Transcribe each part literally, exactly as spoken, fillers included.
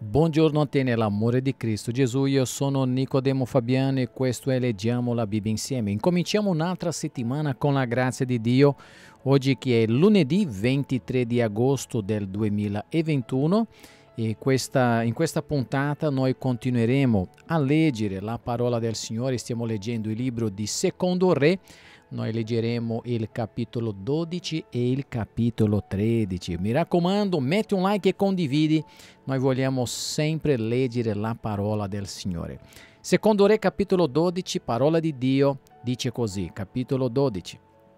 Buongiorno a te nell'amore di Cristo Gesù, io sono Nicodemo Fabiano e questo è Leggiamo la Bibbia insieme. Incominciamo un'altra settimana con la grazia di Dio, oggi che è lunedì ventitré di agosto del duemilaventuno e questa, in questa puntata noi continueremo a leggere la parola del Signore, stiamo leggendo il libro di Secondo Re. Noi leggeremo il capitolo dodici e il capitolo tredici. Mi raccomando, metti un like e condividi. Noi vogliamo sempre leggere la parola del Signore. Secondo Re, capitolo dodici, parola di Dio, dice così, capitolo dodici.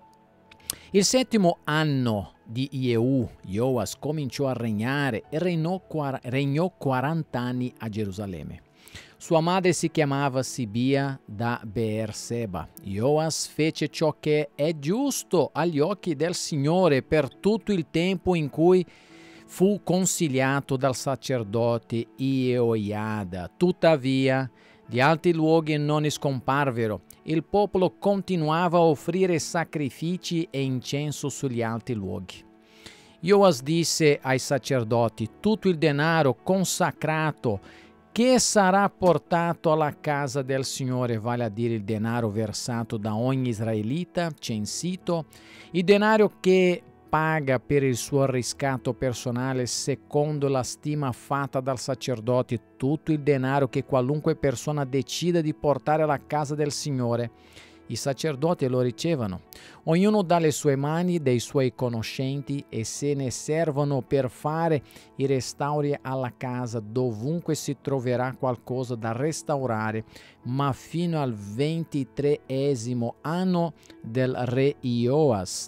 Il settimo anno di Jehu, Joas cominciò a regnare e regnò, regnò quaranta anni a Gerusalemme. Sua madre si chiamava Sibia da Beerseba. Joas fece ciò che è giusto agli occhi del Signore per tutto il tempo in cui fu consigliato dal sacerdote Jeoiada. Tuttavia, gli altri luoghi non scomparvero. Il popolo continuava a offrire sacrifici e incenso sugli altri luoghi. Joas disse ai sacerdoti: tutto il denaro consacrato che sarà portato alla casa del Signore, vale a dire il denaro versato da ogni israelita censito, il denaro che paga per il suo riscatto personale secondo la stima fatta dal sacerdote, tutto il denaro che qualunque persona decida di portare alla casa del Signore. I sacerdoti lo ricevono, ognuno dalle sue mani dei suoi conoscenti, e se ne servono per fare i restauri alla casa dovunque si troverà qualcosa da restaurare, ma fino al ventitreesimo anno del re Joas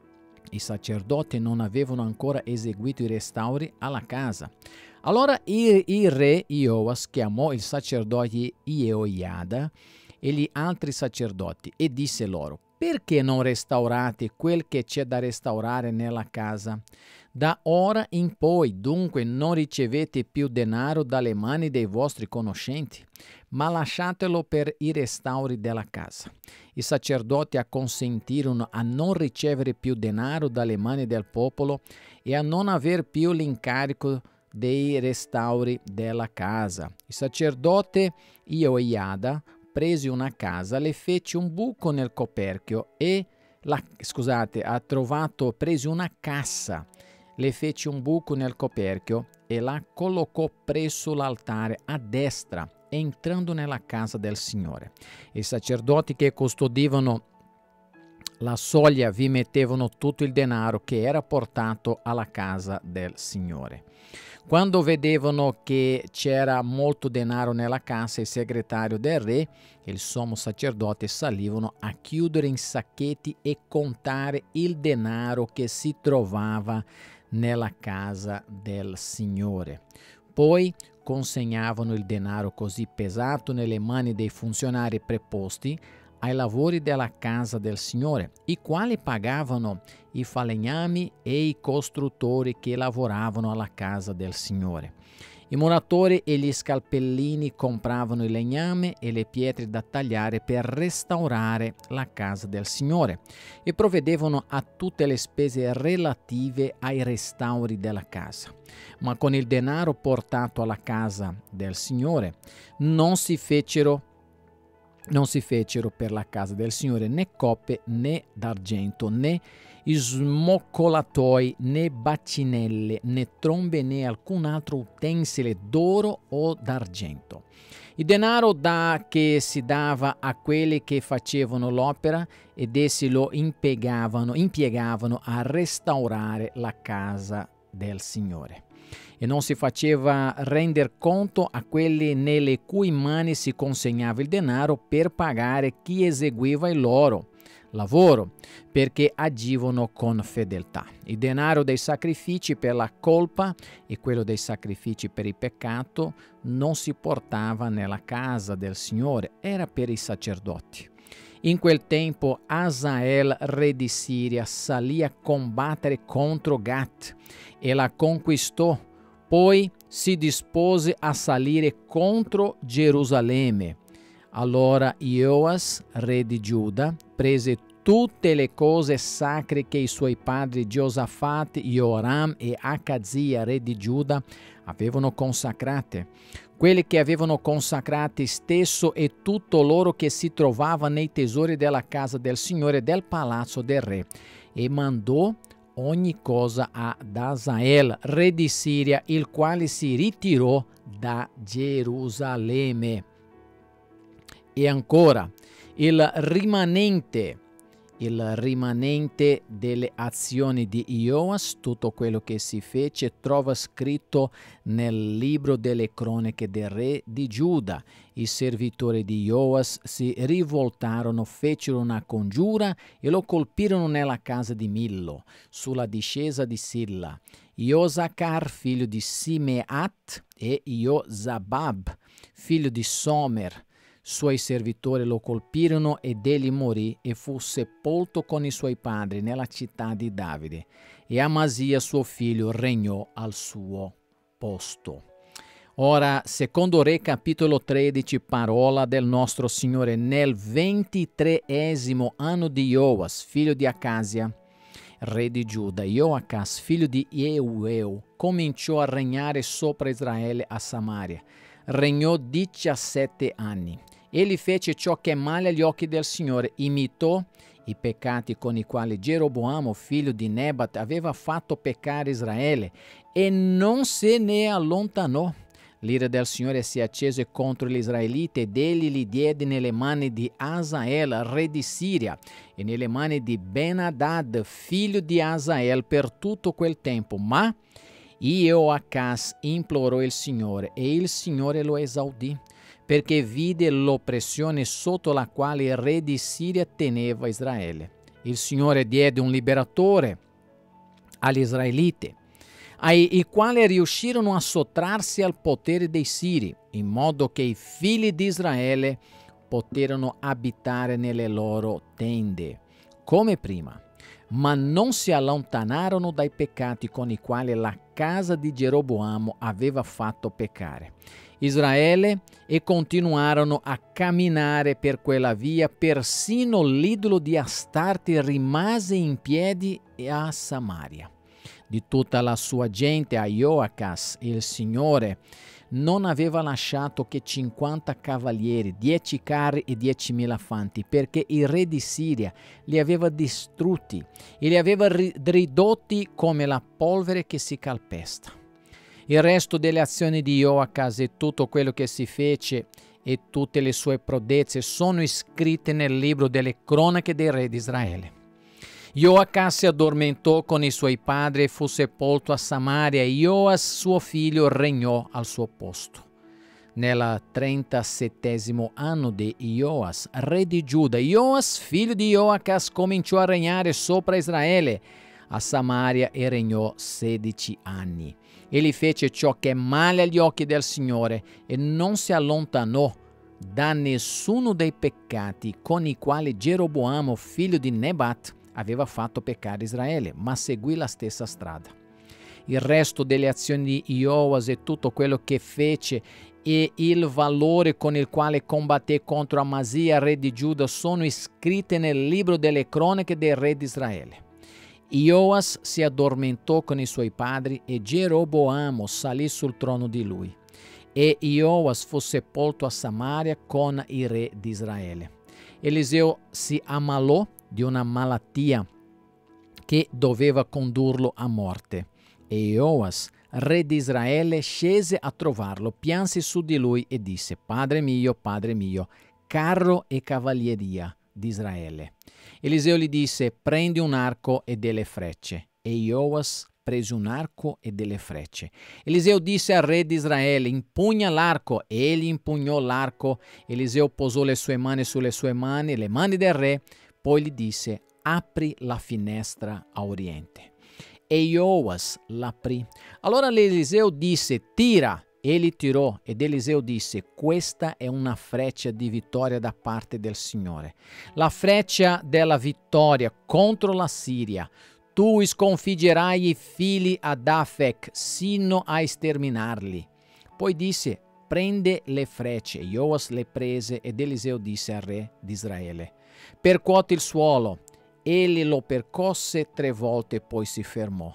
i sacerdoti non avevano ancora eseguito i restauri alla casa. Allora il, il re Joas chiamò il sacerdote Jeoiada e gli altri sacerdoti e disse loro: perché non restaurate quel che c'è da restaurare nella casa? Da ora in poi dunque non ricevete più denaro dalle mani dei vostri conoscenti, ma lasciatelo per i restauri della casa. I sacerdoti acconsentirono a non ricevere più denaro dalle mani del popolo e a non aver più l'incarico dei restauri della casa. Il sacerdote Jeoiada prese una casa, le fece un buco nel coperchio e la, scusate, ha trovato, prese una cassa, le fece un buco nel coperchio e la collocò presso l'altare a destra, entrando nella casa del Signore. I sacerdoti che custodivano la soglia vi mettevano tutto il denaro che era portato alla casa del Signore. Quando vedevano che c'era molto denaro nella casa, il segretario del re e il sommo sacerdote salivano a chiudere in sacchetti e contare il denaro che si trovava nella casa del Signore. Poi consegnavano il denaro così pesato nelle mani dei funzionari preposti ai lavori della casa del Signore, i quali pagavano i falegnami e i costruttori che lavoravano alla casa del Signore. I muratori e gli scalpellini compravano il legname e le pietre da tagliare per restaurare la casa del Signore e provvedevano a tutte le spese relative ai restauri della casa. Ma con il denaro portato alla casa del Signore non si fecero Non si fecero per la casa del Signore né coppe né d'argento, né smoccolatoi, né bacinelle, né trombe, né alcun altro utensile d'oro o d'argento. Il denaro da che si dava a quelli che facevano l'opera ed essi lo impiegavano, impiegavano a restaurare la casa del Signore. E non si faceva render conto a quelli nelle cui mani si consegnava il denaro per pagare chi eseguiva il loro lavoro, perché agivano con fedeltà. Il denaro dei sacrifici per la colpa e quello dei sacrifici per il peccato non si portava nella casa del Signore, era per i sacerdoti. In quel tempo Asael, re di Siria, salì a combattere contro Gat e la conquistò. Poi si dispose a salire contro Gerusalemme. Allora Joas, re di Giuda, prese tutte le cose sacre che i suoi padri Giosafat, Joram e Acazia, re di Giuda, avevano consacrate. Quelli che avevano consacrate stesso e tutto loro che si trovava nei tesori della casa del Signore e del palazzo del re. E mandò ogni cosa ad Azael, re di Siria, il quale si ritirò da Gerusalemme. E ancora, il rimanente, il rimanente delle azioni di Ioas, tutto quello che si fece, trova scritto nel libro delle cronache del re di Giuda. I servitori di Ioas si rivoltarono, fecero una congiura e lo colpirono nella casa di Millo, sulla discesa di Silla. Iosacar, figlio di Simeat, e Iosabab, figlio di Somer, suoi servitori, lo colpirono ed egli morì e fu sepolto con i suoi padri nella città di Davide. E Amasia, suo figlio, regnò al suo posto. Ora, secondo Re capitolo tredici, parola del nostro Signore. Nel ventitreesimo anno di Ioas, figlio di Acasia, re di Giuda, Ioacas, figlio di Eueu, cominciò a regnare sopra Israele a Samaria. Regnò diciassette anni. Egli fece ciò che è male agli occhi del Signore, imitò i peccati con i quali Geroboamo, figlio di Nebat, aveva fatto peccare Israele e non se ne allontanò. L'ira del Signore si accese contro gli israeliti ed egli li diede nelle mani di Azael, re di Siria, e nelle mani di Ben-Hadad, figlio di Azael, per tutto quel tempo. Ma Ioacas implorò il Signore e il Signore lo esaudì, perché vide l'oppressione sotto la quale il re di Siria teneva Israele. Il Signore diede un liberatore agli israeliti, ai i quali riuscirono a sottrarsi al potere dei Siri, in modo che i figli di Israele poterono abitare nelle loro tende, come prima, ma non si allontanarono dai peccati con i quali la casa di Geroboamo aveva fatto peccare Israele, e continuarono a camminare per quella via. Persino l'idolo di Astarte rimase in piedi a Samaria. Di tutta la sua gente, a Ioacas, il Signore non aveva lasciato che cinquanta cavalieri, dieci carri e diecimila fanti, perché il re di Siria li aveva distrutti e li aveva ridotti come la polvere che si calpesta. Il resto delle azioni di Ioacas e tutto quello che si fece e tutte le sue prodezze sono iscritte nel libro delle cronache dei re di Israele. Ioacas si addormentò con i suoi padri e fu sepolto a Samaria, e Ioas, suo figlio, regnò al suo posto. Nel trentasettesimo anno di Ioas, re di Giuda, Ioas, figlio di Ioacas, cominciò a regnare sopra Israele a Samaria e regnò sedici anni. Egli fece ciò che è male agli occhi del Signore e non si allontanò da nessuno dei peccati con i quali Geroboamo, figlio di Nebat, aveva fatto peccare Israele, ma seguì la stessa strada. Il resto delle azioni di Ioas e tutto quello che fece e il valore con il quale combatté contro Amasia, re di Giuda, sono iscritte nel libro delle cronache del re di Israele. Ioas si addormentò con i suoi padri e Geroboamo salì sul trono di lui. E Ioas fu sepolto a Samaria con i re di Israele. Eliseo si ammalò di una malattia che doveva condurlo a morte. E Ioas, re di Israele, scese a trovarlo, pianse su di lui e disse: Padre mio, padre mio, carro e cavalleria di Israele. Eliseo gli disse: prendi un arco e delle frecce. E Ioas prese un arco e delle frecce. Eliseo disse al re di Israele: impugna l'arco. Egli impugnò l'arco. Eliseo posò le sue mani sulle sue mani, le mani del re, poi gli disse: apri la finestra a oriente. E Ioas l'aprì. Allora Eliseo disse: tira. Egli tirò ed Eliseo disse: questa è una freccia di vittoria da parte del Signore, la freccia della vittoria contro la Siria. Tu sconfiggerai i figli ad Afec sino a sterminarli. Poi disse: prende le frecce. Ioas le prese ed Eliseo disse al re di Israele: percuoti il suolo. Egli lo percosse tre volte e poi si fermò.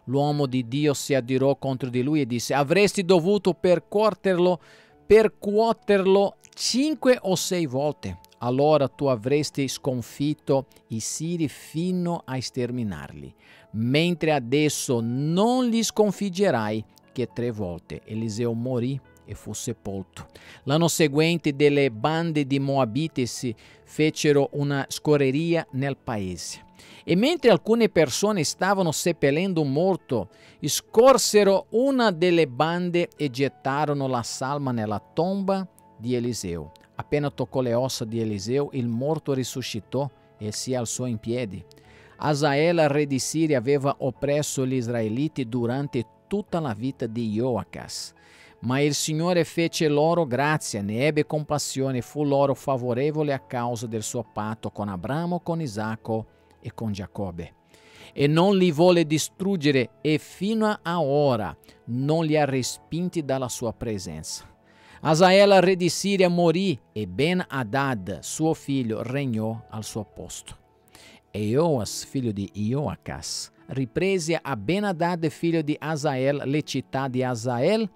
l'uomo di Dio si adirò contro di lui e disse: avresti dovuto percuoterlo, percuoterlo cinque o sei volte. Allora tu avresti sconfitto i Siri fino a sterminarli, mentre adesso non li sconfiggerai che tre volte. Eliseo morì e fu sepolto. L'anno seguente delle bande di Moabiti fecero una scorreria nel paese. E mentre alcune persone stavano seppellendo un morto, scorsero una delle bande e gettarono la salma nella tomba di Eliseo. Appena toccò le ossa di Eliseo, il morto risuscitò e si alzò in piedi. Azael, re di Siria, aveva oppresso gli israeliti durante tutta la vita di Ioacas. Ma il Signore fece loro grazia, ne ebbe compassione, fu loro favorevole a causa del suo patto con Abramo, con Isacco e con Giacobbe. E non li volle distruggere e fino a ora non li ha respinti dalla sua presenza. Azael, re di Siria, morì e Ben-Hadad, suo figlio, regnò al suo posto. E Joas, figlio di Ioacas, riprese a Ben-Hadad, figlio di Azael, le città di Azael,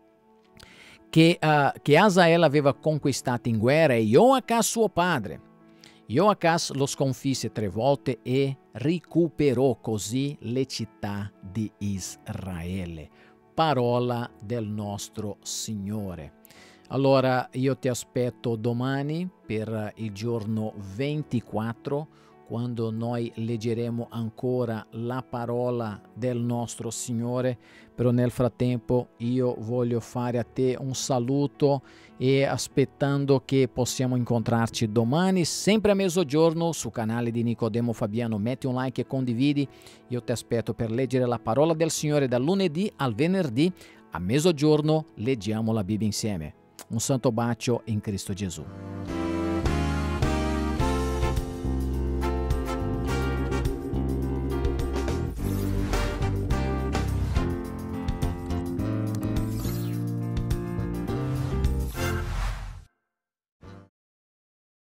che, uh, che Azael aveva conquistato in guerra, e Ioacas suo padre. Ioacas lo sconfisse tre volte e recuperò così le città di Israele. Parola del nostro Signore. Allora io ti aspetto domani per il giorno ventiquattro, quando noi leggeremo ancora la parola del nostro Signore. Però nel frattempo io voglio fare a te un saluto e aspettando che possiamo incontrarci domani, sempre a mezzogiorno, sul canale di Nicodemo Fabiano. Metti un like e condividi. Io ti aspetto per leggere la parola del Signore dal lunedì al venerdì. A mezzogiorno leggiamo la Bibbia insieme. Un santo bacio in Cristo Gesù.